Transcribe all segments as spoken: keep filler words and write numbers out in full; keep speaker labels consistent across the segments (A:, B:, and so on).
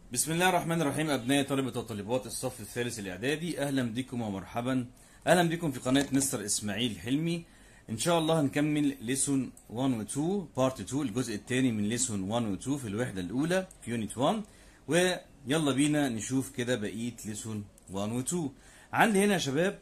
A: بسم الله الرحمن الرحيم. أبناء طلبة وطالبات الصف الثالث الإعدادي، أهلا بكم ومرحبا. أهلا بكم في قناة مستر إسماعيل حلمي. إن شاء الله هنكمل ليسون واحد و اتنين بارت اتنين، الجزء الثاني من ليسون واحد و اتنين في الوحدة الأولى في يونت واحد. ويلا بينا نشوف كده بقية ليسون واحد و اتنين. عندي هنا يا شباب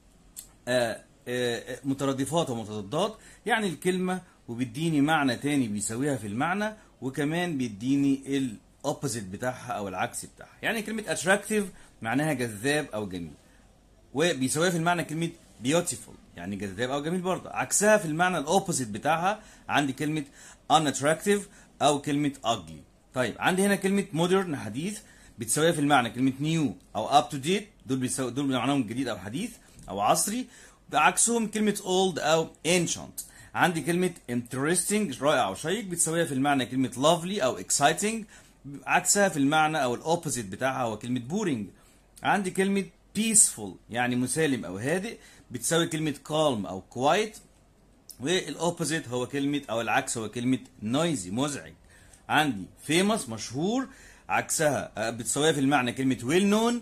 A: آآ آآ مترادفات ومتضادات، يعني الكلمة وبيديني معنى تاني بيساويها في المعنى، وكمان بيديني ال opposite بتاعها او العكس بتاعها. يعني كلمه attractive معناها جذاب او جميل، وبيساويها في المعنى كلمه beautiful يعني جذاب او جميل برضه. عكسها في المعنى الاوبوزيت بتاعها عندي كلمه unattractive او كلمه ugly. طيب عندي هنا كلمه modern حديث، بتساويها في المعنى كلمه new او up to date، دول بيساوي دول معناهم جديد او حديث او عصري. بعكسهم كلمه old او ancient. عندي كلمه interesting رائع او شيق، بتساويها في المعنى كلمه lovely او exciting. عكسها في المعنى او الاوبوزيت بتاعها هو كلمه بورينج. عندي كلمه peaceful يعني مسالم او هادئ، بتساوي كلمه calm او quiet. والاوبوزيت هو كلمه او العكس هو كلمه noisy مزعج. عندي famous مشهور، عكسها بتساويها في المعنى كلمه well known،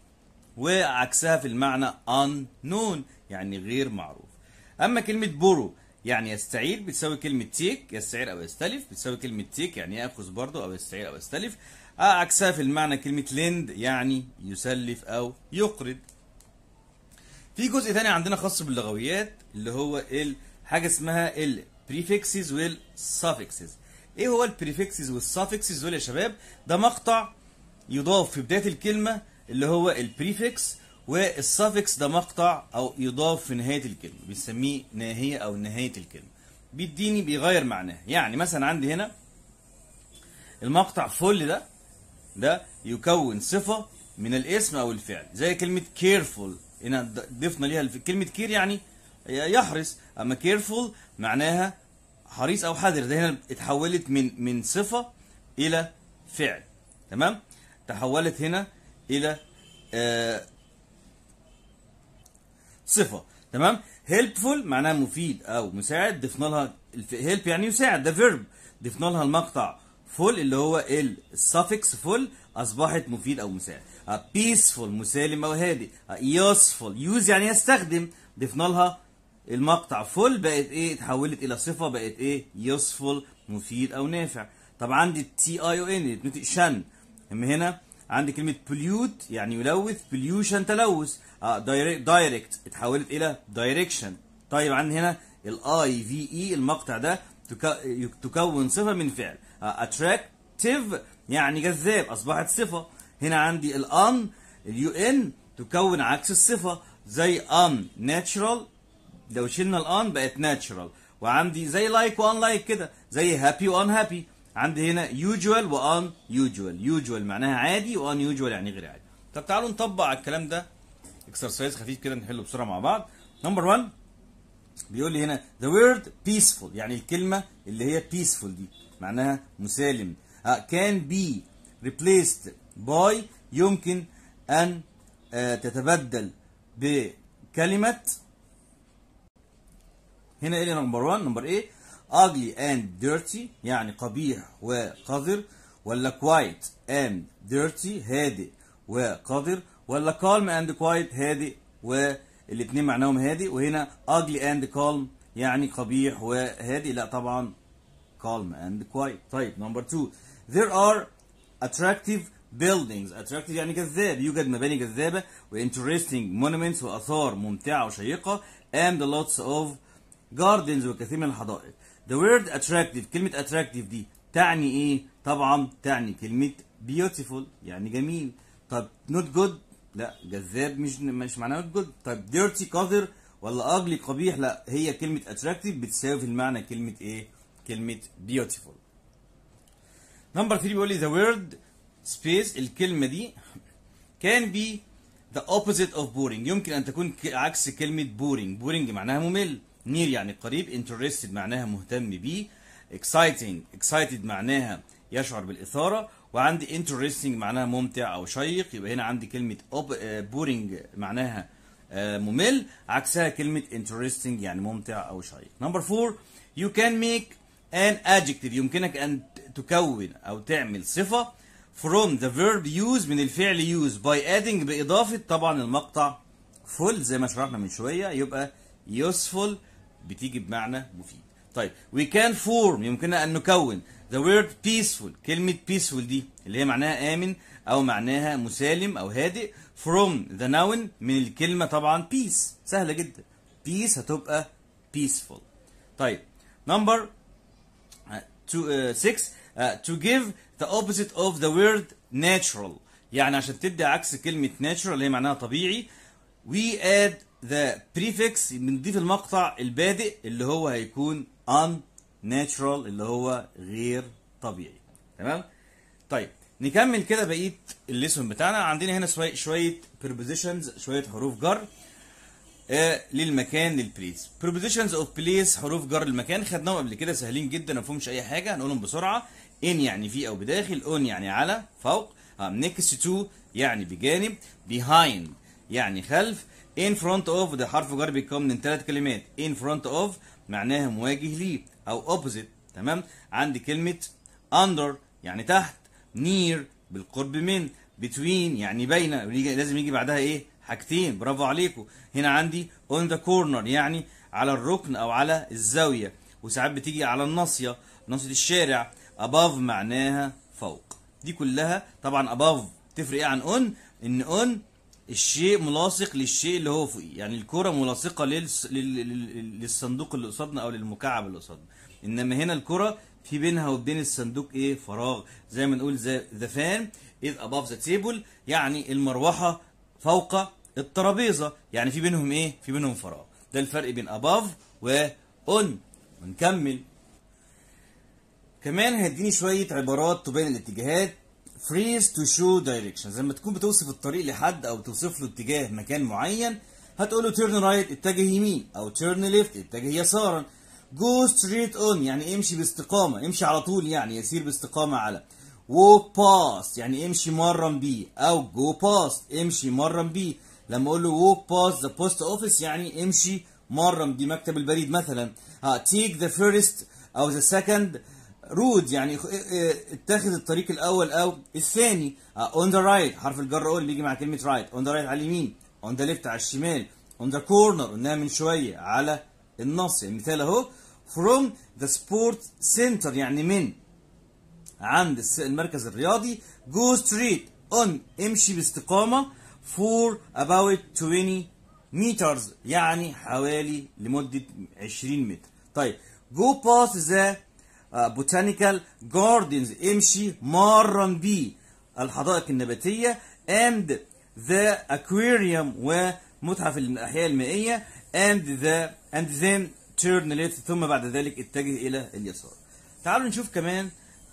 A: وعكسها في المعنى unknown يعني غير معروف. اما كلمه borrow يعني يستعير، بتساوي كلمة تيك يستعير أو يستلف، بتساوي كلمة تيك يعني يأخذ برضه أو يستعير أو يستلف. عكسها في المعنى كلمة ليند يعني يسلف أو يقرض. في جزء تاني عندنا خاص باللغويات اللي هو حاجة اسمها البريفكسز والسافكسز. إيه هو البريفكسز والسافكسز دول يا شباب؟ ده مقطع يضاف في بداية الكلمة اللي هو البريفكس، والسافكس ده مقطع او يضاف في نهايه الكلمه بنسميه ناهيه او نهايه الكلمه، بيديني بيغير معناها. يعني مثلا عندي هنا المقطع فل ده ده يكون صفه من الاسم او الفعل، زي كلمه كيرفول. هنا ضفنا ليها كلمه كير يعني يحرص، اما كيرفول معناها حريص او حذر. ده هنا اتحولت من من صفه الى فعل، تمام. تحولت هنا الى آه صفة، تمام. helpful معناها مفيد او مساعد، ضفنا لها help يعني يساعد، ده verb. ضفنا لها المقطع full اللي هو السفكس full، اصبحت مفيد او مساعد. peaceful مسالم او هادئ. useful use يعني يستخدم، ضفنا لها المقطع full بقت ايه؟ اتحولت الى صفة بقت ايه؟ useful مفيد او نافع. طب عندي تي اي او ان بتنطق شن. اما هنا عندي كلمة pollute يعني يلوث، pollution تلوث. دايركت اتحولت الى دايركشن. طيب عندي هنا الاي في اي المقطع ده تكون صفه من فعل. اتراكتيف يعني جذاب، اصبحت صفه. هنا عندي الان اليو ان تكون عكس الصفه، زي ان ناتشرال، لو شلنا الان بقت ناتشرال. وعندي زي لايك وان لايك كده، زي هابي وان هابي. عندي هنا يوجوال وان يوجوال. يوجوال معناها عادي، وان يوجوال يعني غير عادي. طب تعالوا نطبق على الكلام ده اكسرسايز خفيف كده نحله بسرعه مع بعض. نمبر واحد بيقول لي هنا the word peaceful يعني الكلمه اللي هي peaceful دي معناها مسالم. uh, can be replaced by يمكن ان uh, تتبدل بكلمه. هنا ايه نمبر واحد؟ نمبر ايه؟ ugly and dirty يعني قبيح وقذر، ولا quiet and dirty هادئ وقذر، ولا calm and quiet هادئ والاثنين معناهم هادئ. وهنا ugly and calm يعني قبيح وهادئ، لا طبعا calm and quiet. طيب نمبر اتنين there are attractive buildings. attractive يعني جذاب، يوجد مباني جذابة، و interesting monuments وآثار ممتعة وشيقة، and lots of gardens وكثير من الحدائق. the word attractive كلمة attractive دي تعني ايه؟ طبعا تعني كلمة beautiful يعني جميل. طب not good لا جذاب مش مش معناه not good. طب dirty قذر، ولا ugly قبيح؟ لا، هي كلمة attractive بتساوي في المعنى كلمة ايه؟ كلمة beautiful. نمبر ثلاثة بيقول لي the word space الكلمة دي can be the opposite of boring يمكن أن تكون عكس كلمة boring. boring معناها ممل. near يعني قريب. interested معناها مهتم بيه. exciting excited معناها يشعر بالإثارة. وعندي interesting معناها ممتع أو شيق، يبقى هنا عندي كلمة boring معناها ممل، عكسها كلمة interesting يعني ممتع أو شيق. نمبر أربعة you can make an adjective يمكنك أن تكون أو تعمل صفة from the verb use من الفعل use by adding بإضافة طبعا المقطع full زي ما شرحنا من شوية يبقى useful بتيجي بمعنى مفيد. طيب we can form يمكننا أن نكون the word peaceful كلمة peaceful دي اللي هي معناها آمن أو معناها مسالم أو هادئ from the noun من الكلمة طبعا peace سهلة جدا peace هتبقى peaceful. طيب number to, uh, six uh, to give the opposite of the word natural يعني عشان تدي عكس كلمة natural اللي هي معناها طبيعي we add the prefix بنضيف المقطع البادئ اللي هو هيكون unnatural اللي هو غير طبيعي. تمام. طيب نكمل كده بقيه الليسون بتاعنا. عندنا هنا شويه شويه prepositions شويه حروف جر آه للمكان للبليس. prepositions of place حروف جر المكان خدناهم قبل كده سهلين جدا ما فيهمش اي حاجه هنقولهم بسرعه. in يعني في او بداخل on يعني على فوق آه next to يعني بجانب behind يعني خلف in front of ده حرف جر بيتكون من ثلاث كلمات in front of معناها مواجه ليه او opposite. تمام. عندي كلمه under يعني تحت near بالقرب من between يعني بين لازم يجي بعدها ايه حاجتين برافو عليكم. هنا عندي on the corner يعني على الركن او على الزاويه وساعات بتيجي على الناصيه ناصيه الشارع. above معناها فوق. دي كلها طبعا above تفرق ايه عن on ان on الشيء ملاصق للشيء اللي هو فوقيه يعني الكرة ملاصقة للس... لل... للصندوق اللي قصادنا او للمكعب اللي قصادنا. انما هنا الكرة في بينها وبين الصندوق ايه فراغ زي ما نقول the fan is above the table يعني المروحة فوق الترابيزة يعني في بينهم ايه في بينهم فراغ. ده الفرق بين above و on. ونكمل كمان هيديني شوية عبارات تبين الاتجاهات. phrase to show direction زي ما تكون بتوصف الطريق لحد او توصف له اتجاه مكان معين هتقول له turn right اتجه يمين او turn left اتجه يسارا. go straight on يعني امشي باستقامة امشي على طول يعني يسير باستقامة على. walk past يعني امشي مرا بيه او go past امشي مرا بيه. لما اقول له walk past the post office يعني امشي مرا بيه مكتب البريد مثلا. take the first او the second رود يعني اتخذ الطريق الاول او الثاني. on the right حرف الجر اول بيجي مع كلمه right on the right على اليمين on the left على الشمال on the corner قلناها من شويه على النص. المثال اهو from the sport center يعني من عند المركز الرياضي. go straight on امشي باستقامه for about twenty meters يعني حوالي لمده عشرين متر. طيب go past the botanical gardens امشي مرا بيه الحدائق النباتية and the aquarium ومتحف الأحياء المائية and the and then turn left ثم بعد ذلك اتجه إلى اليسار. تعالوا نشوف كمان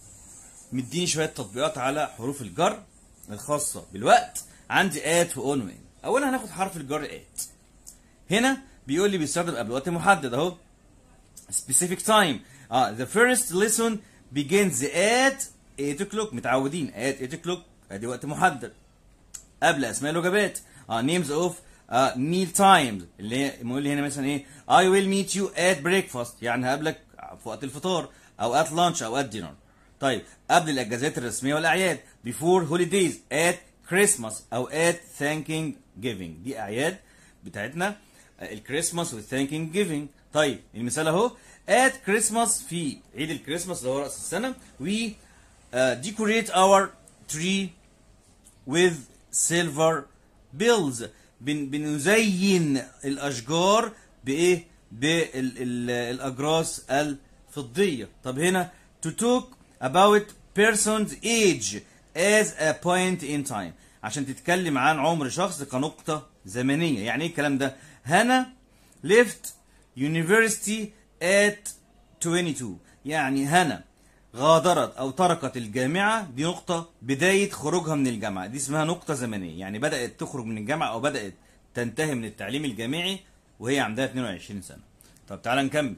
A: مديني شوية تطبيقات على حروف الجر الخاصة بالوقت. عندي at و on و in. أولا هناخد حرف الجر at. هنا بيقول لي بيستخدم قبل وقت محدد أهو specific time. اه the first lesson begins at eight o'clock متعودين at eight o'clock ادي وقت محدد. قبل اسماء الوجبات اه names of uh, meal times اللي هي بيقول لي هنا مثلا ايه I will meet you at breakfast يعني هقابلك في وقت الفطار او at lunch او at dinner. طيب قبل الاجازات الرسميه والاعياد before holidays at Christmas او at Thanksgiving دي اعياد بتاعتنا الكريسماس والثانكينج جيفينج. طيب المثال اهو at Christmas في عيد الكريسماس اللي هو رأس السنة we uh, decorate our tree with silver bills بن بنزين الأشجار بإيه؟ بالأجراس الفضية. طب هنا to talk about person's age as a point in time عشان تتكلم عن عمر شخص كنقطة زمنية. يعني ايه الكلام ده؟ هنا left university at twenty-two يعني هنا غادرت او تركت الجامعة دي نقطة بداية خروجها من الجامعة دي اسمها نقطة زمنية يعني بدأت تخرج من الجامعة او بدأت تنتهي من التعليم الجامعي وهي عندها اتنين وعشرين سنة. طب تعالى نكمل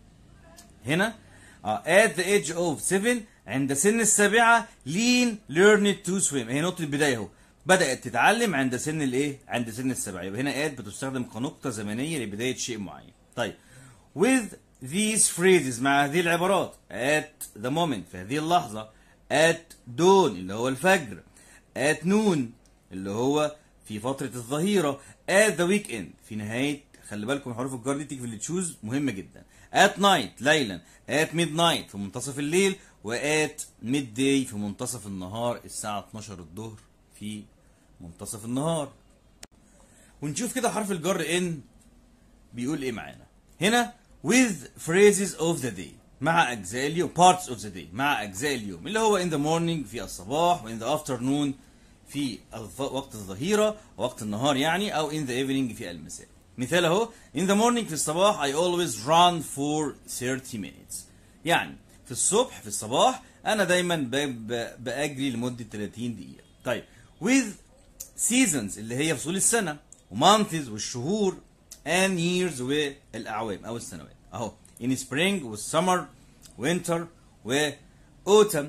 A: هنا uh, at the age of seven عند سن السابعة لين learned to swim هي نقطة البداية اهو بدأت تتعلم عند سن الايه عند سن السابعة يبقى هنا at بتستخدم كنقطة زمنية لبداية شيء معين. طيب with these phrases مع هذه العبارات at the moment في هذه اللحظة at dawn اللي هو الفجر، at noon اللي هو في فترة الظهيرة، at the weekend في نهاية. خلي بالكم حروف الجر دي تيجي في اللي تشوز مهمة جدا. at night ليلا، at midnight في منتصف الليل، و at midday في منتصف النهار، الساعة اتناشر الظهر في منتصف النهار. ونشوف كده حرف الجر ان بيقول ايه معانا هنا. with phrases of the day مع اجزاء اليوم، parts of the day مع اجزاء اليوم، اللي هو in the morning في الصباح، و in the afternoon في وقت الظهيرة وقت النهار يعني، او in the evening في المساء. مثال اهو in the morning في الصباح I always run for thirty minutes، يعني في الصبح في الصباح انا دايما باجري لمدة ثلاثين دقيقة. طيب with seasons اللي هي فصول السنة، وmonths والشهور، and years والاعوام او السنوات اهو in spring والsummer winter و autumn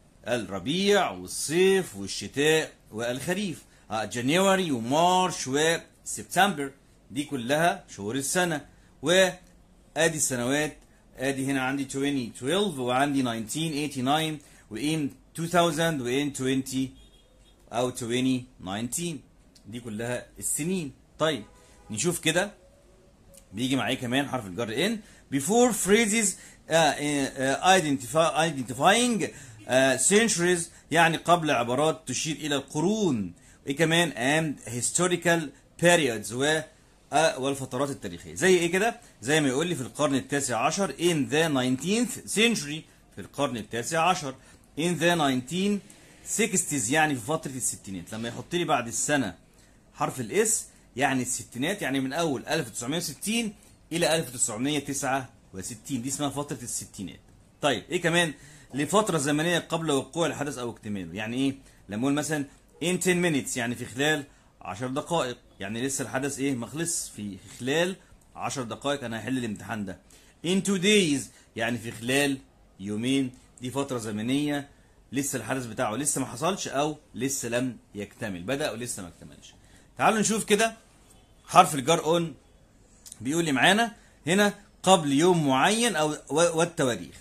A: الربيع والصيف والشتاء والخريف، جانيوري ومارش وسبتمبر دي كلها شهور السنة. وادي السنوات، ادي هنا عندي ألفين واثناشر وعندي ألف وتسعمية وتسعة وثمانين وان ألفين وان عشرين او ألفين وتسعتاشر دي كلها السنين. طيب نشوف كده بيجي معايا كمان حرف الجر ان before phrases uh, uh, identify, identifying uh, centuries يعني قبل عبارات تشير الى القرون، ايه كمان and historical periods و uh, والفترات التاريخيه. زي ايه كده؟ زي ما يقول لي في القرن التاسع عشر in the nineteenth century في القرن التاسع عشر، in the nineteen sixties يعني في فتره الستينات. لما يحط لي بعد السنه حرف الاس يعني الستينات، يعني من اول ألف وتسعمية وستين الى ألف وتسعمية وتسعة وستين دي اسمها فتره الستينات. طيب ايه كمان؟ لفتره زمنيه قبل وقوع الحدث او اكتماله. يعني ايه لما اقول مثلا in ten minutes يعني في خلال عشر دقائق، يعني لسه الحدث ايه ما خلص، في خلال عشر دقائق انا هحل الامتحان ده. in two days يعني في خلال يومين، دي فتره زمنيه لسه الحدث بتاعه لسه ما حصلش او لسه لم يكتمل، بدأ ولسه ما اكتملش. تعالوا نشوف كده حرف الجر اون بيقول لي معانا هنا قبل يوم معين او والتواريخ،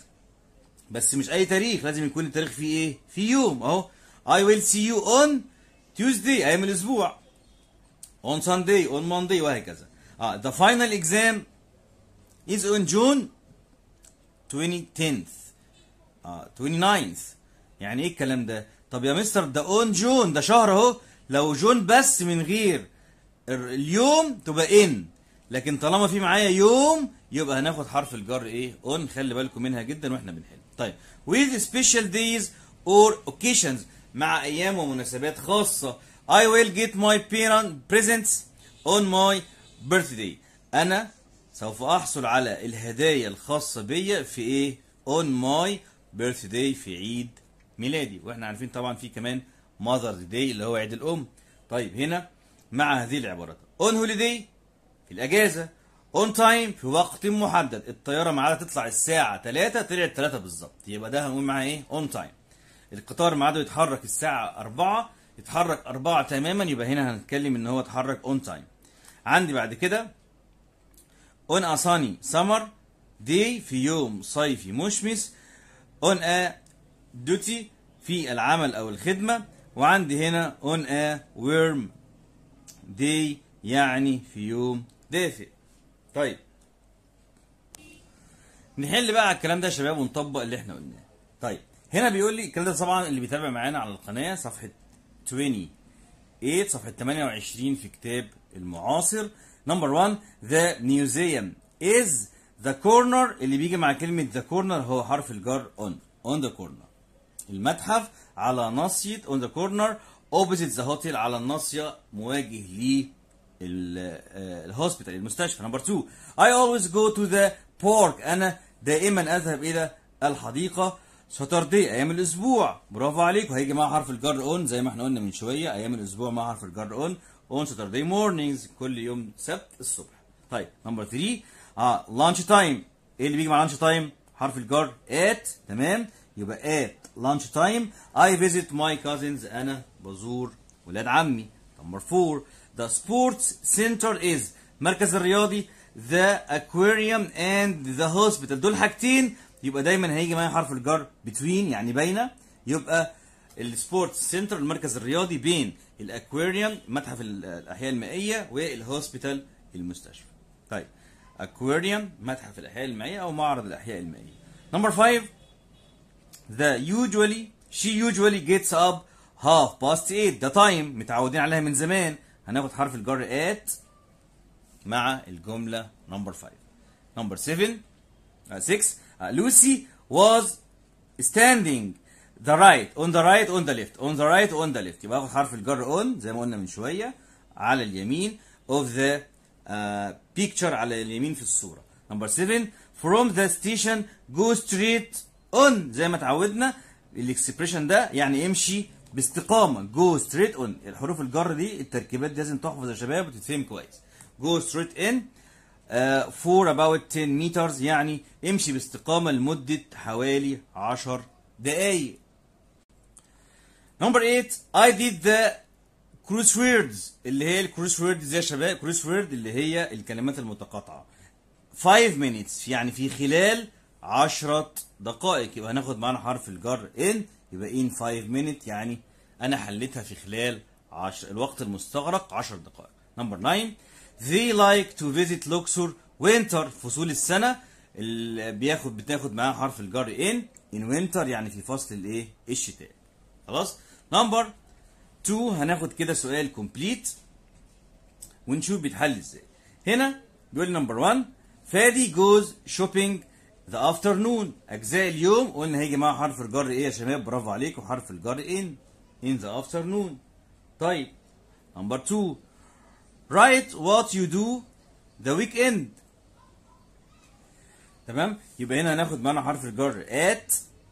A: بس مش اي تاريخ، لازم يكون التاريخ فيه ايه؟ في يوم اهو I will see you on Tuesday ايام الاسبوع، on Sunday on Monday وهكذا. اه the final exam is on June twenty-tenth اه twenty-ninth. يعني ايه الكلام ده؟ طب يا مستر ده اون جون ده شهر اهو، لو جون بس من غير اليوم تبقى ان، لكن طالما في معايا يوم يبقى هناخد حرف الجر ايه؟ اون. خلي بالكم منها جدا واحنا بنحل. طيب with special days or occasions مع ايام ومناسبات خاصة. I will get my parent presents on my birthday. انا سوف احصل على الهدايا الخاصة بيا في ايه؟ on my birthday في عيد ميلادي. واحنا عارفين طبعا في كمان ماذرز داي اللي هو عيد الام. طيب هنا مع هذه العبارات on holiday في الاجازه، on time في وقت محدد، الطياره ميعادها تطلع الساعه تلاتة طلعت تلاتة بالظبط، يبقى ده هنقول معاه ايه؟ on time. القطار ميعاده يتحرك الساعه أربعة يتحرك أربعة تماما، يبقى هنا هنتكلم ان هو اتحرك on time. عندي بعد كده on a sunny summer day في يوم صيفي مشمس، on a duty في العمل او الخدمه، وعندي هنا on a warm day يعني في يوم دافئ. طيب نحل بقى على الكلام ده يا شباب ونطبق اللي احنا قلناه. طيب هنا بيقول لي الكلام ده طبعا اللي بيتابع معانا على القناه صفحه ثمانية وعشرين صفحه ثمانية وعشرين في كتاب المعاصر. نمبر واحد the museum is the corner، اللي بيجي مع كلمه the corner هو حرف الجر on on the corner. المتحف على ناصية on the corner opposite the hotel على الناصية مواجه للهوسبيتال المستشفى. نمبر اتنين I always go to the park أنا دائما أذهب إلى الحديقة. Saturday أيام الأسبوع، برافو عليكم، هيجي مع حرف الجر on زي ما احنا قلنا من شوية، أيام الأسبوع مع حرف الجر on on Saturday mornings كل يوم سبت الصبح. طيب نمبر تلاتة اه lunch time، إيه اللي بيجي مع lunch time؟ حرف الجر at، تمام، يبقى at lunch time I visit my cousins أنا بزور ولاد عمي. نمبر أربعة the sports center is مركز الرياضي the aquarium and the hospital، دول حاجتين يبقى دايما هيجي معايا حرف الجر between يعني بين، يبقى السبورتس سنتر المركز الرياضي بين الاكواريوم متحف الاحياء المائيه والهوسبيتال المستشفى. طيب اكواريوم متحف الاحياء المائيه او معرض الاحياء المائيه. نمبر خمسة the usually she usually gets up half past eight ده تايم متعودين عليها من زمان. هناخد حرف الجر at مع الجمله نمبر خمسة. نمبر سبعة ستة Lucy was standing the right on the right on the left on the right on the left يبقى اخد حرف الجر on زي ما قلنا من شويه على اليمين of the uh, picture على اليمين في الصوره. نمبر سبعة from the station go straight on زي ما اتعودنا الاكسبريشن ده يعني امشي باستقامه go straight on. الحروف الجر دي التركيبات دي لازم تحفظ يا شباب وتتفهم كويس. go straight in uh, for about ten meters يعني امشي باستقامه لمده حوالي عشر دقايق. نمبر ثمانية I did the crosswords اللي هي الكروسوردز يا شباب. كروسورد اللي هي الكلمات المتقاطعه. five minutes يعني في خلال عشرة دقائق يبقى هناخد معانا حرف الجر in يبقى in five minutes يعني انا حليتها في خلال عشر الوقت المستغرق عشر دقائق. نمبر تسعة they like to visit Luxor winter فصول السنه اللي بياخد بتاخد معاه حرف الجر in in winter يعني في فصل الايه الشتاء. خلاص. نمبر اتنين هناخد كده سؤال كومبليت ونشوف بيتحل ازاي. هنا بيقول نمبر واحد فادي جوز شوبينج ذا افترنون اجزاء اليوم قلنا هيجي معاه حرف الجر ايه يا شباب؟ برافو عليكم حرف الجر ان ان ذا افترنون. طيب نمبر اتنين write what you do the weekend تمام. يبقى هنا هناخد معانا حرف الجر at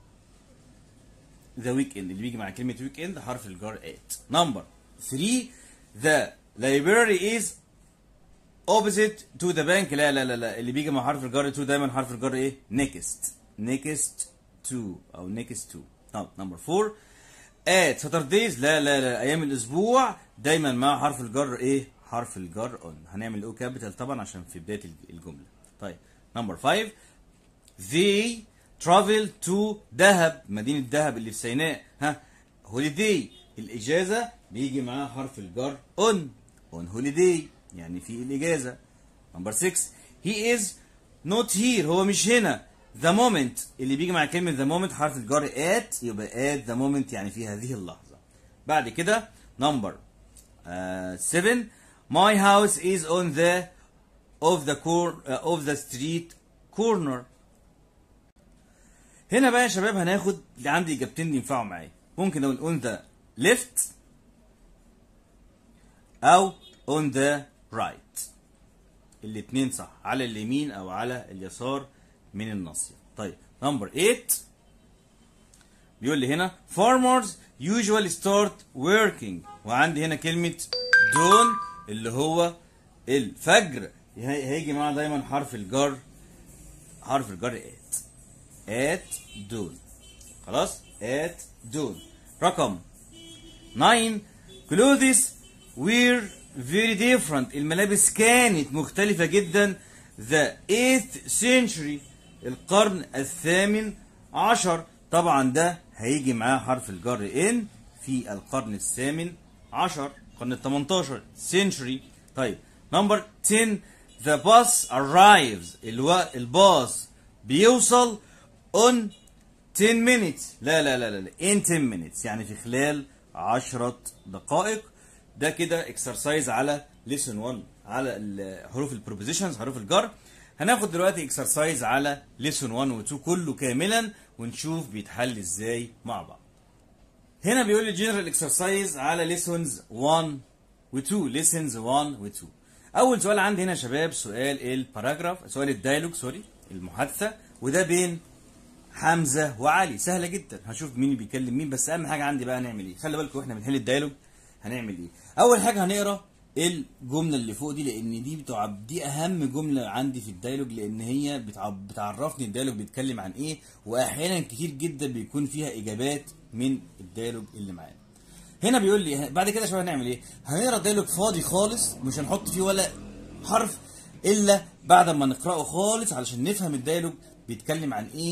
A: the weekend اللي بيجي مع كلمة weekend حرف الجر at. نمبر ثلاثة the library is opposite to the bank لا لا لا لا اللي بيجي مع حرف الجر to دايما حرف الجر ايه؟ next next to او next to. طب نمبر أربعة at Saturdays لا لا لا ايام الاسبوع دايما مع حرف الجر ايه؟ حرف الجر on. هنعمل او كابيتال طبعا عشان في بداية الجملة. طيب نمبر خمسة they travel to دهب مدينة دهب اللي في سيناء. ها holiday الإجازة بيجي معاها حرف الجر on on holiday يعني في الإجازة. نمبر ستة he is not here هو مش هنا. the moment اللي بيجي مع كلمة the moment حرف الجر at يبقى at the moment يعني في هذه اللحظة. بعد كده نمبر سبعة my house is on the of the cor uh, of the street corner. هنا بقى يا شباب هناخد اللي عندي اجابتين ينفعوا معايا. ممكن اقول on the left او on the right الاتنين صح على اليمين او على اليسار من الناصية. طيب نمبر تمانية بيقول لي هنا farmers usually start working وعندي هنا كلمة dawn اللي هو الفجر هيجي معاه دايما حرف الجر حرف الجر at at dawn. خلاص at dawn. رقم تسعة clothes were very different الملابس كانت مختلفة جدا the eighth century القرن الثامن عشر. طبعا ده هيجي معاه حرف الجر in في القرن الثامن عشر القرن الثمنتاشر century. طيب نمبر عشرة the bus arrives الو... الباص بيوصل on ten minutes لا لا لا لا in ten minutes يعني في خلال عشرة دقائق. ده كده اكسرسايز على lesson واحد على حروف البروبوزيشنز حروف الجر. هناخد دلوقتي اكسرسايز على lesson واحد و اتنين كله كاملا ونشوف بيتحل ازاي مع بعض. هنا بيقول لي جنرال اكسرسايز على lessons واحد و اتنين lessons واحد و اتنين. اول سؤال عندي هنا يا شباب سؤال الباراجراف سؤال الدايلوج سوري المحادثه وده بين حمزه وعلي سهله جدا. هشوف مين بيكلم مين بس اهم حاجه عندي بقى هنعمل ايه. خلي بالكم واحنا بنحل الدايلوج هنعمل ايه. اول حاجه هنقرا الجمله اللي فوق دي لان دي بتوع دي اهم جمله عندي في الدايلوج لان هي بتعرفني الدايلوج بيتكلم عن ايه واحيانا كتير جدا بيكون فيها اجابات من الدايلوج اللي معانا. هنا بيقول لي بعد كده شويه هنعمل ايه. هنقرا الدايلوج فاضي خالص مش هنحط فيه ولا حرف الا بعد ما نقراه خالص علشان نفهم الدايلوج بيتكلم عن ايه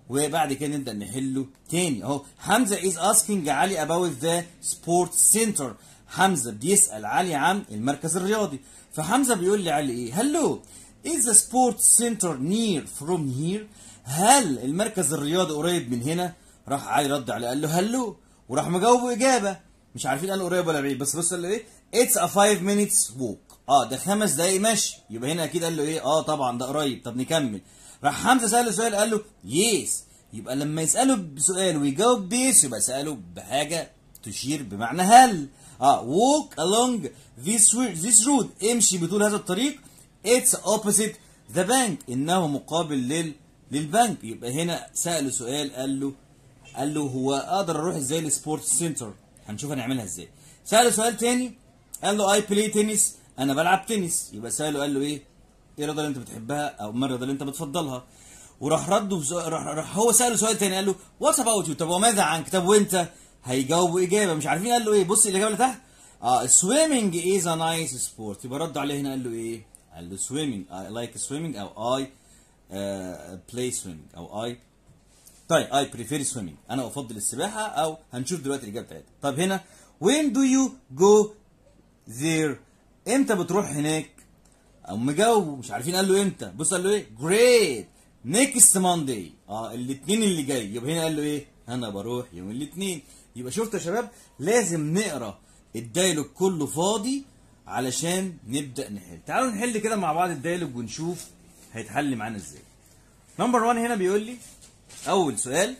A: وبعد كده نبدا نحله تاني اهو. حمزه is asking علي about the sports center. حمزه بيسال علي عن المركز الرياضي. فحمزه بيقول لي علي ايه؟ هلو is the sports center near from here. هل المركز الرياضي قريب من هنا؟ راح علي رد عليه قال له هلو، وراح مجاوبه اجابه مش عارفين قال قريب ولا بعيد، بس بص قال له ايه؟ it's a five minutes walk. اه ده خمس دقايق مشي، يبقى هنا اكيد قال له ايه؟ اه طبعا ده قريب. طب نكمل. راح حمزه ساله سؤال قال له يس. يبقى لما يساله بسؤال ويجاوب بيس يبقى ساله بحاجه تشير بمعنى هل. اه walk along this this road. امشي بطول هذا الطريق. it's opposite the bank. انه مقابل لل للبنك. يبقى هنا ساله سؤال قال له قال له هو اقدر اروح ازاي للسبورتس سنتر؟ هنشوف هنعملها ازاي. ساله سؤال تاني قال له اي بلاي تنس. انا بلعب تنس. يبقى ساله قال له ايه؟ ايه الرياضه اللي انت بتحبها او ما الرياضه اللي انت بتفضلها؟ وراح رده بسؤال. راح, راح هو ساله سؤال تاني قال له واتس اباوت يو. طب وماذا عنك؟ طب وانت؟ هيجاوبوا اجابه مش عارفين قال له ايه. بص الاجابه اللي تحت اه swimming is a nice sport. يبقى رد عليه هنا قال له ايه؟ قال له swimming I like swimming او I uh, play swimming او I طيب I prefer swimming. انا افضل السباحه او هنشوف دلوقتي الاجابه بتاعتها. طب هنا when do you go there؟ امتى بتروح هناك؟ او مجاوب مش عارفين قال له امتى. بص قال له ايه؟ great next Monday. اه الاثنين اللي جاي. يبقى هنا قال له ايه؟ انا بروح يوم الاثنين. يبقى شفت يا شباب لازم نقرا الدايلوج كله فاضي علشان نبدا نحل. تعالوا نحل كده مع بعض الدايلوج ونشوف هيتحل معانا ازاي. نمبر واحد هنا بيقول لي اول سؤال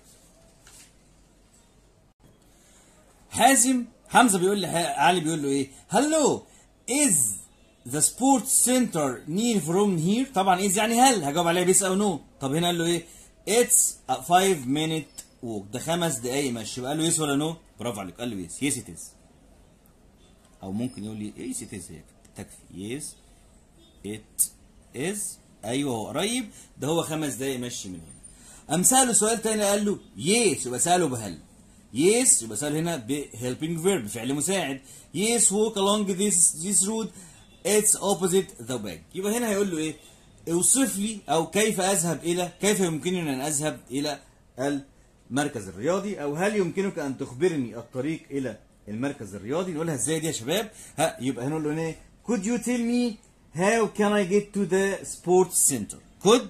A: حازم حمزه بيقول لي علي بيقول له ايه؟ هلو is the sports center near from here. طبعا is يعني هل، هجاوب عليها بيس او نو. طب هنا قال له ايه؟ it's a five minute walk. ده خمس دقايق مشي. يبقى قال له يس ولا نو؟ برافو عليك قال له يس. يس it is. او ممكن يقول لي يس it is هيك تكفي. يس it is. ايوه هو قريب. ده هو خمس دقايق مشي من هنا. قام ساله سؤال تاني قال له يس. يبقى ساله بهل. يس يبقى ساله هنا ب helping verb بفعل مساعد. يس walk along this this road it's opposite the bank. يبقى هنا هيقول له ايه؟ اوصف لي او كيف اذهب الى كيف يمكنني ان اذهب الى المركز الرياضي، او هل يمكنك ان تخبرني الطريق الى المركز الرياضي. نقولها ازاي دي يا شباب؟ ها يبقى هنقول له ايه؟ could you tell me how can I get to the sports center. could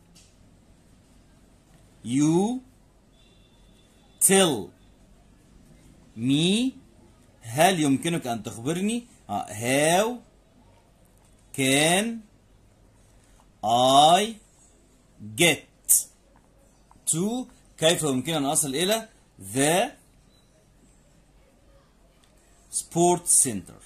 A: you tell me هل يمكنك ان تخبرني uh, how can I get to كيف يمكن ان اصل الى the sports center.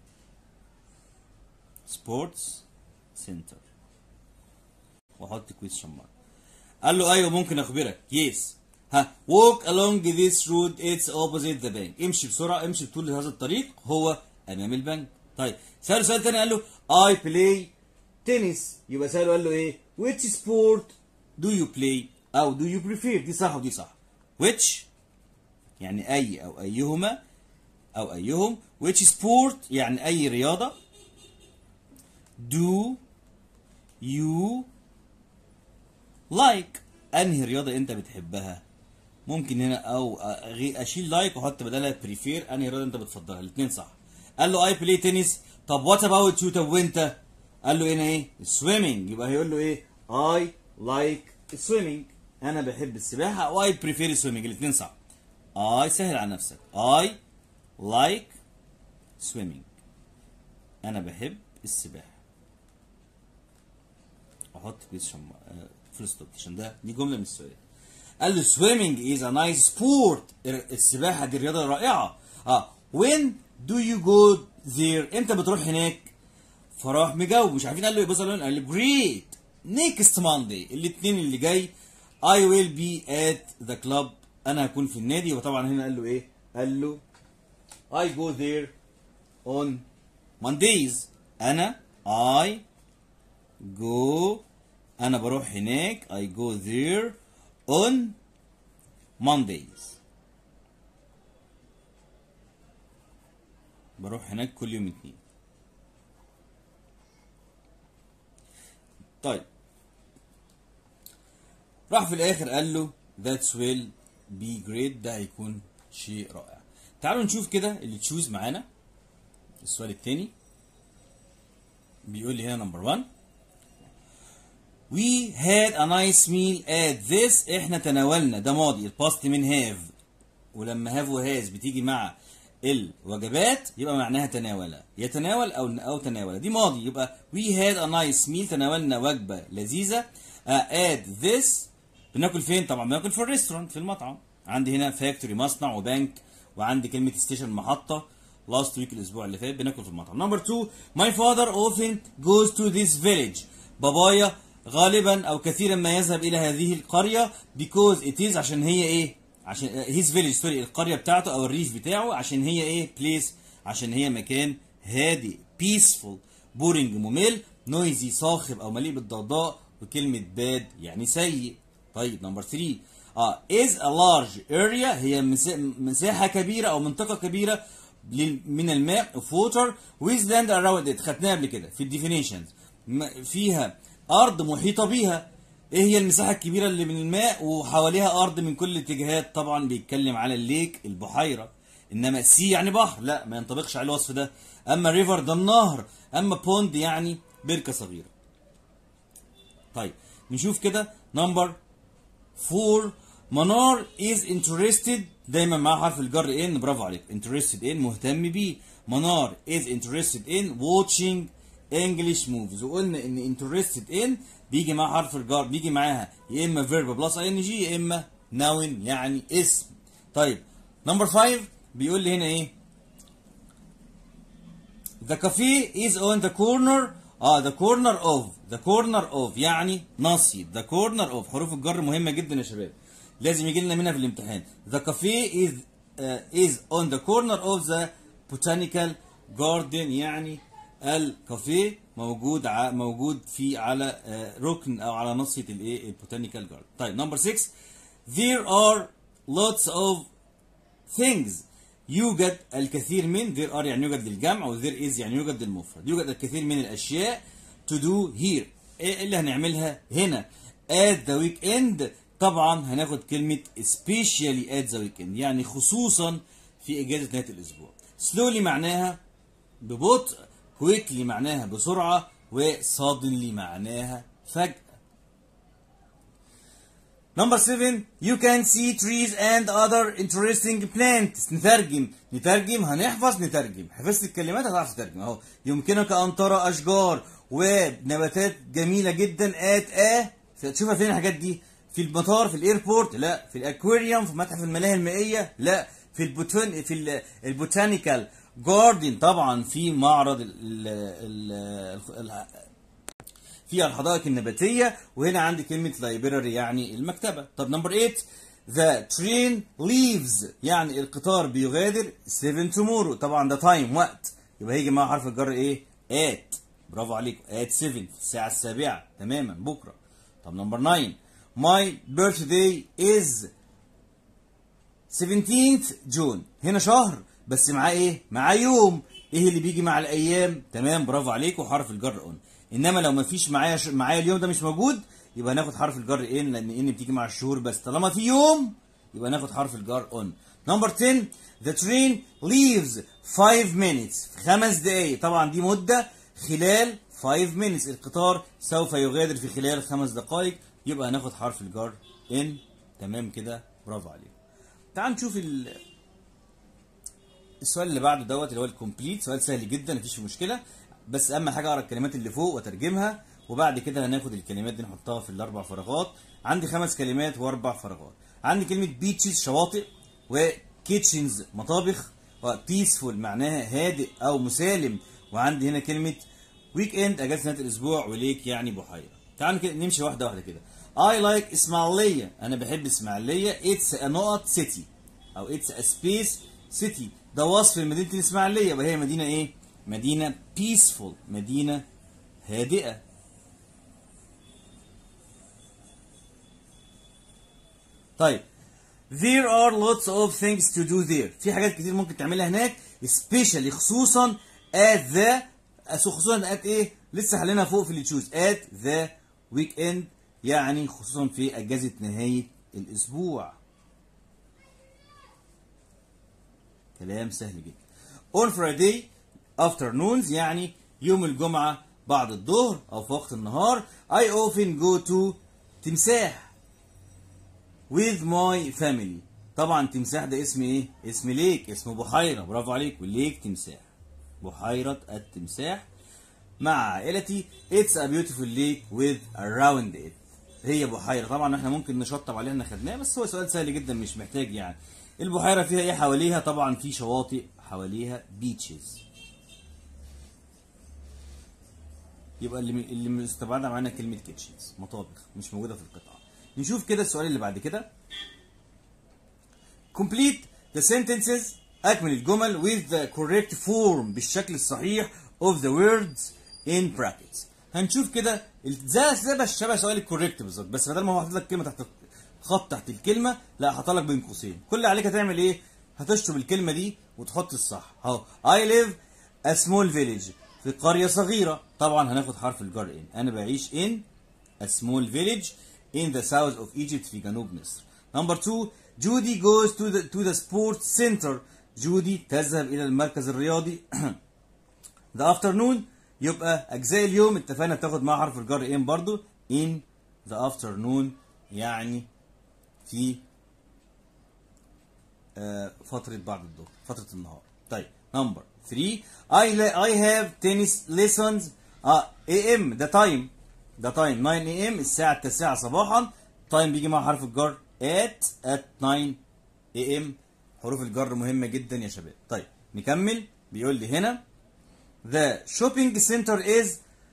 A: sports center واحط question mark. قال له ايوه ممكن اخبرك. يس. ها walk along this road it's opposite the bank. امشي بسرعه امشي بطول هذا الطريق هو امام البنك. طيب ساله سؤال تاني قال له I play tennis. يبقى ساله قال له ايه؟ which sport do you play او do you prefer. دي صح ودي صح. which يعني اي او ايهما او ايهم. which sport يعني اي رياضه. do you like انهي رياضه انت بتحبها. ممكن هنا او اشيل لايك واحط بدلها بريفير. انهي رياضه انت بتفضلها. الاثنين صح. قال له اي بلاي تنس. طب وات اباوت يو؟ طب وانت؟ قال له هنا ايه؟ سويمنج. يبقى هيقول له ايه؟ اي لايك سويمنج. انا بحب السباحه او اي بريفير سويمنج. الاثنين صح. اي سهل على نفسك. اي لايك سويمنج. انا بحب السباحه. احط كويشن فول ستوب عشان ده دي جمله من السؤال. قال له swimming is a nice sport. السباحه دي رياضه رائعه. اه when do you go there؟ امتى بتروح هناك؟ فراح مجاوب مش عارفين قال له ايه. بص قال له great next Monday. الاثنين اللي جاي I will be at the club. انا هكون في النادي. وطبعا هنا قال له ايه؟ قال له I go there on Mondays. انا I go انا بروح هناك I go there on Mondays. بروح هناك كل يوم اثنين. طيب راح في الاخر قال له that will be great، ده هيكون شيء رائع. تعالوا نشوف كده اللي تشوز معانا. السؤال الثاني بيقول لي هنا نمبر واحد we had a nice meal at this، احنا تناولنا، ده ماضي الباست من have، ولما have و has بتيجي مع الوجبات يبقى معناها تناول، يتناول او او تناول، دي ماضي، يبقى we had a nice meal، تناولنا وجبه لذيذه. uh, at this بناكل فين؟ طبعا بناكل في الريستورانت، في المطعم. عندي هنا فاكتوري مصنع وبنك، وعندي كلمه ستيشن محطه. لاست ويك الاسبوع اللي فات بناكل في المطعم. نمبر اتنين my father often goes to this village، بابايا غالبا او كثيرا ما يذهب الى هذه القريه because it is، عشان هي ايه؟ عشان his village سوري القريه بتاعته او الريف بتاعه، عشان هي ايه؟ place، عشان هي مكان هادئ peaceful. boring ممل. noisy صاخب او مليء بالضوضاء. وكلمه bad يعني سيء. طيب نمبر تلاتة اه is a large area، هي مساحه كبيره او منطقه كبيره من الماء of water with land around it، خدناها قبل كده في الديفينيشنز. فيها ارض محيطه بيها. ايه هي المساحه الكبيره اللي من الماء وحواليها ارض من كل الاتجاهات؟ طبعا بيتكلم على الليك البحيره. انما سي يعني بحر، لا ما ينطبقش على الوصف ده. اما ريفر ده النهر، اما بوند يعني بركه صغيره. طيب نشوف كده نمبر أربعة منار is interested، دايما مع حرف الجر ان، برافو عليك، interested in مهتم بيه. منار is interested in watching English movies، وقلنا ان interested in بيجي مع حرف الجر، بيجي معاها يا اما verb plus ing يا اما noun يعني اسم. طيب نمبر خمسة بيقول لي هنا ايه؟ the cafe is on the corner، اه the corner of، the corner of يعني نصي، the corner of حروف الجر مهمه جدا يا شباب، لازم يجي لنا منها في الامتحان. the cafe is uh, is on the corner of the botanical garden، يعني الكافيه موجود ع... موجود في على uh, ركن او على نصيه الايه البوتانيكال جاردن. طيب نمبر ستة there are lots of things، يوجد الكثير من، there are يعني يوجد للجمع، و there is يعني يوجد للمفرد، يوجد الكثير من الاشياء to do here، ايه اللي هنعملها هنا؟ at the weekend طبعا هناخد كلمة especially at the weekend يعني خصوصا في اجازة نهاية الاسبوع. slowly معناها ببطء، quickly معناها بسرعة، و suddenly معناها فجأة. نمبر سبعة you can see trees and other interesting plants، نترجم نترجم هنحفظ نترجم، حفظت الكلمات هتعرف تترجم اهو. يمكنك ان ترى اشجار ونباتات جميلة جدا at a، تشوفها فين الحاجات دي؟ في المطار، في الايربورت؟ لا. في الاكواريوم، في متحف الملاهي المائية؟ لا. في البوتون في البوتانيكال جاردن طبعا في معرض ال ال ال في الحدائق النباتية. وهنا عندي كلمة library يعني المكتبة. طب نمبر تمانية the train leaves يعني القطار بيغادر seven tomorrow، طبعا ده time وقت، يبقى هيجي مع حرف الجر ايه؟ at، برافو عليكم، at seven في الساعة السابعة تماما بكرة. طب نمبر تسعة my birthday is seventeenth June، هنا شهر بس معاه ايه؟ معاه يوم. ايه اللي بيجي مع الايام؟ تمام برافو عليكم، حرف الجر اون. انما لو ما فيش معايا ش... معايا اليوم ده مش موجود يبقى هناخد حرف الجر ان، لان ان بتيجي مع الشهور بس. طالما في يوم يبقى ناخد حرف الجر اون. نمبر عشرة the train leaves five minutes، في خمس دقايق، طبعا دي مدة خلال five minutes، القطار سوف يغادر في خلال خمس دقائق، يبقى هناخد حرف الجر ان. تمام كده برافو عليكم. تعال نشوف ال... السؤال اللي بعده دوت اللي هو الكومبليت، سؤال سهل جدا مفيش مشكله، بس اهم حاجه اقرا الكلمات اللي فوق واترجمها، وبعد كده هناخد الكلمات دي نحطها في الاربع فراغات. عندي خمس كلمات واربع فراغات. عندي كلمه بيتشز شواطئ، وكيتشنز مطابخ، وبيسفول معناها هادئ او مسالم، وعندي هنا كلمه ويك اند اجازه نهايه الاسبوع، وليك يعني بحيره. تعالوا كده نمشي واحده واحده كده. I like اسماعيليه، انا بحب اسماعيليه. It's a نقط city او it's a space city، ده وصف لمدينه الاسماعيليه، وهي مدينه ايه؟ مدينه peaceful، مدينه هادئه. طيب there are lots of things to do there، في حاجات كتير ممكن تعملها هناك، especially خصوصا at the، خصوصا at ايه؟ لسه حليناها فوق في اللي تشوز at the weekend، يعني خصوصا في اجازه نهايه الاسبوع. كلام سهل جدا. on Friday afternoons يعني يوم الجمعه بعد الظهر او في وقت النهار. I often go to تمساح with my family. طبعا تمساح ده اسم ايه؟ اسم ليك، اسم بحيره، برافو عليك، والليك تمساح، بحيره التمساح مع عائلتي. It's a beautiful lake with around it. هي بحيره، طبعا احنا ممكن نشطب عليها، احنا خدناه، بس هو سؤال سهل جدا مش محتاج يعني. البحيره فيها ايه حواليها؟ طبعا في شواطئ حواليها beaches. يبقى اللي اللي مستبعده معانا كلمه كيتشنز، مطابخ، مش موجوده في القطعه. نشوف كده السؤال اللي بعد كده. complete the sentences. اكمل الجمل with the correct form بالشكل الصحيح of the words in brackets. هنشوف كده زي شبه شبه سؤال الكوريكت بالظبط، بس بدل ما هو حاطط لك كلمه تحت خط تحت الكلمه، لا حاطط لك بين قوسين. كل اللي عليك هتعمل ايه؟ هتشطب الكلمه دي وتحط الصح اهو. I live a small village. في قريه صغيره، طبعا هناخد حرف الجر ان. انا بعيش in a small village in the south of Egypt في جنوب مصر. Number two, Judy goes to the to the sports center. جودي تذهب إلى المركز الرياضي. the afternoon يبقى أجزاء اليوم، اتفقنا بتاخد معاها حرف الجر in برضو. in the afternoon يعني في آه فترة بعد الظهر، فترة النهار. طيب number three, I I have tennis lessons آه A M ده time، ده time nine A M الساعة التاسعة صباحا. time بيجي مع حرف الجر at at nine A M. حروف الجر مهمة جدا يا شباب. طيب نكمل. بيقول لي هنا the shopping center is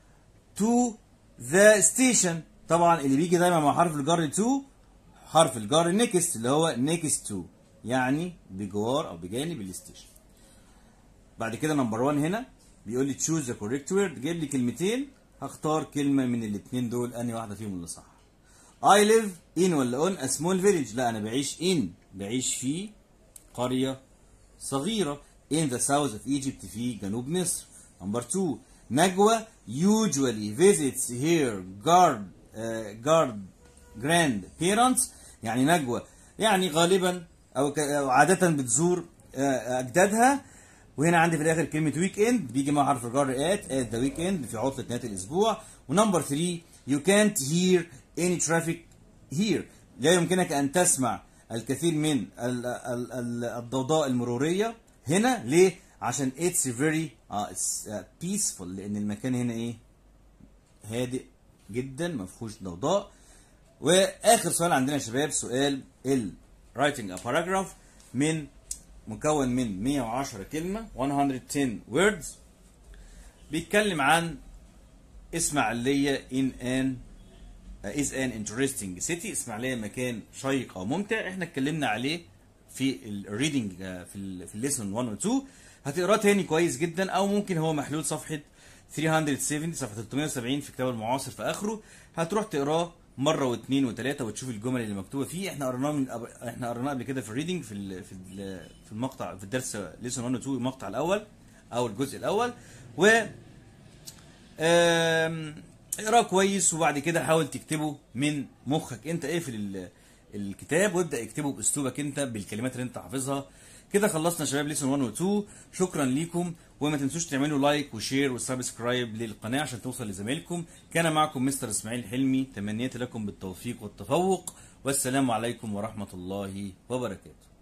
A: to the station. طبعا اللي بيجي دايما مع حرف الجر to حرف الجر next اللي هو next to يعني بجوار او بجانب الستيشن. بعد كده نمبر واحد هنا بيقول لي choose the correct word. جايب لي كلمتين، هختار كلمة من الاثنين دول انهي واحدة فيهم اللي صح. I live in ولا on a small village. لا انا بعيش in، بعيش في قرية صغيرة in the south of Egypt في جنوب مصر. number two, نجوى usually visits her guard uh, guard grandparents. يعني نجوى يعني غالبا او, أو عادة بتزور uh, اجدادها. وهنا عندي في الاخر كلمة week end بيجي مع حرف الجر at at the weekend في عطلة نهاية الاسبوع. ونمبر three, you can't hear any traffic here. لا يمكنك ان تسمع الكثير من الضوضاء المرورية هنا. ليه؟ عشان it's very uh, it's, uh, peaceful، لأن المكان هنا إيه؟ هادئ جدا ما فيهوش ضوضاء. وآخر سؤال عندنا يا شباب سؤال ال writing a paragraph من مكون من مية وعشرة كلمة one hundred ten words. بيتكلم عن إسماعيلية in an is an interesting city. اسماعيليه مكان شيق او ممتع. احنا اتكلمنا عليه في الريدنج في ال في الليسون واحد و اتنين. هتقراه تاني كويس جدا، او ممكن هو محلول صفحه ثلاثمية وسبعين صفحه ثلاثمية وسبعين في كتاب المعاصر في اخره. هتروح تقراه مره واثنين وثلاثه وتشوف الجمل اللي مكتوبه فيه. احنا قريناه من أب... احنا قريناه قبل كده في الريدنج في ال... في ال... في المقطع في الدرس ليسون واحد و اتنين المقطع الاول او الجزء الاول. و أم... اقراه كويس وبعد كده حاول تكتبه من مخك انت. اقفل الكتاب وابدا اكتبه باسلوبك انت بالكلمات اللي انت حافظها. كده خلصنا شباب ليسون واحد و اتنين. شكرا ليكم، وما تنسوش تعملوا لايك وشير وسبسكرايب للقناه عشان توصل لزمايلكم. كان معكم مستر اسماعيل حلمي، تمنيت لكم بالتوفيق والتفوق، والسلام عليكم ورحمه الله وبركاته.